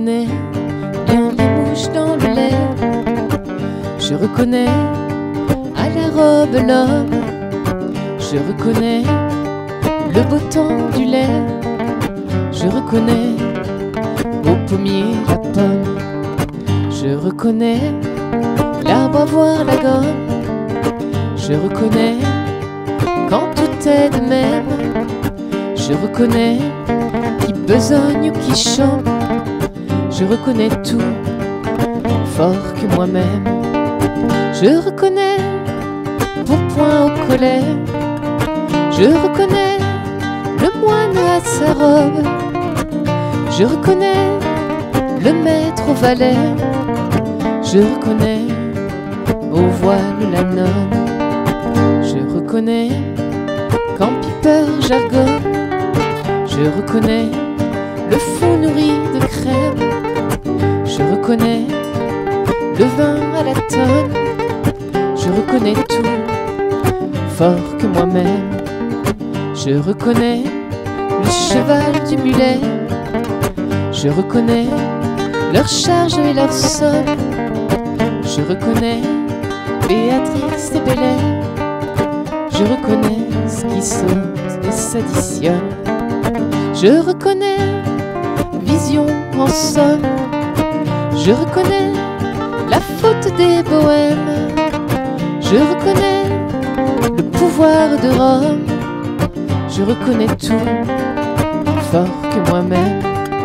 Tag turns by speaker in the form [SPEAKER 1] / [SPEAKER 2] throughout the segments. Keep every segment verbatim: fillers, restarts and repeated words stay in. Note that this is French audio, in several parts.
[SPEAKER 1] reconnais bien les mouches dans le lait. Je reconnais à la robe l'homme. Je reconnais le beau temps du lait. Je reconnais au pommier la pomme. Je reconnais l'arbre à voir la gomme. Je reconnais quand tout est de même. Je reconnais qui besogne ou qui chante. Je reconnais tout, fort que moi-même. Je reconnais pourpoint au collet. Je reconnais le moine à sa robe. Je reconnais le maître au valet. Je reconnais au voile la nonne. Je reconnais quand Piper jargonne. Je reconnais le fou nourri de crème. Je reconnais le vin à la tonne. Je reconnais tout, fort que moi-même. Je reconnais le cheval du mulet. Je reconnais leur charge et leur somme. Je reconnais Béatrix et Belair. Je reconnais ce qui saute et s'additionne. Je reconnais vision en somme. Je reconnais la faute des bohèmes. Je reconnais le pouvoir de Rome. Je reconnais tout, fort que moi-même.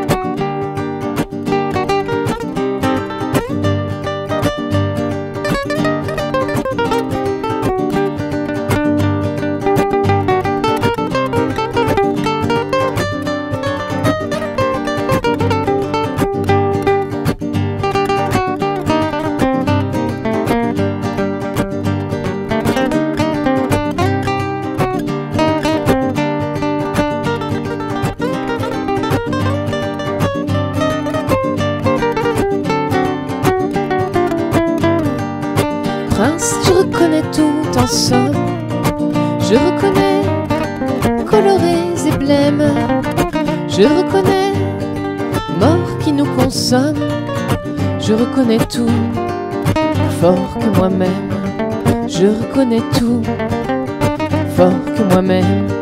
[SPEAKER 1] Prince, je reconnais tout en somme. Je reconnais colorés et blêmes. Je reconnais mort qui nous consomme. Je reconnais tout, fort que moi-même. Je reconnais tout, fort que moi-même.